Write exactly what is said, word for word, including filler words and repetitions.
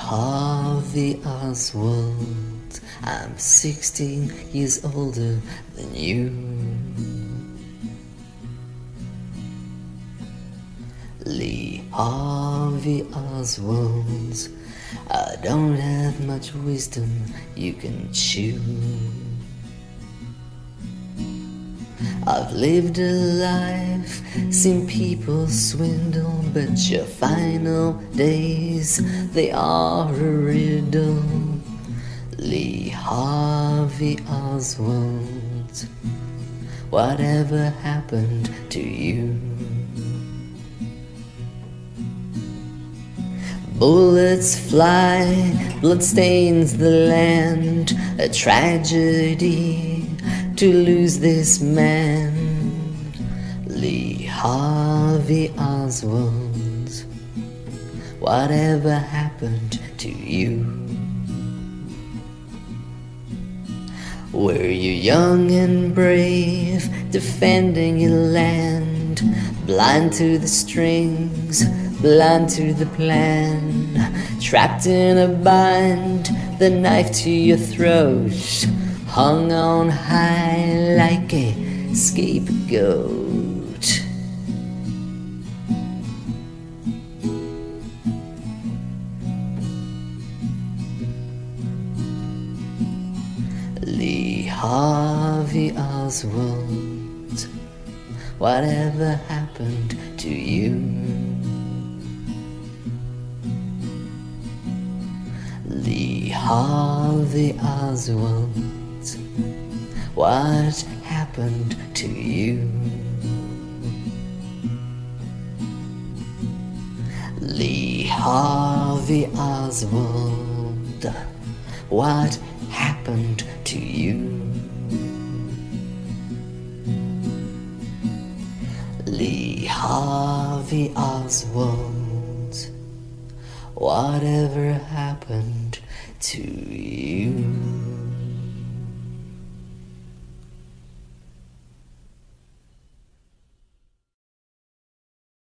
Harvey Oswald, I'm sixteen years older than you. Lee Harvey Oswald, I don't have much wisdom you can chew. I've lived a life, seen people swindle, but your final days, they are a riddle. Lee Harvey Oswald, whatever happened to you? Bullets fly, blood stains the land, a tragedy to lose this man. Lee Harvey Oswald, whatever happened to you? Were you young and brave, defending your land, blind to the strings, blind to the plan, trapped in a bind, the knife to your throat, hung on high like a scapegoat? Lee Harvey Oswald, whatever happened to you? Lee Harvey Oswald, what happened to you? Lee Harvey Oswald, what happened to you? Lee Harvey Oswald, whatever happened to you?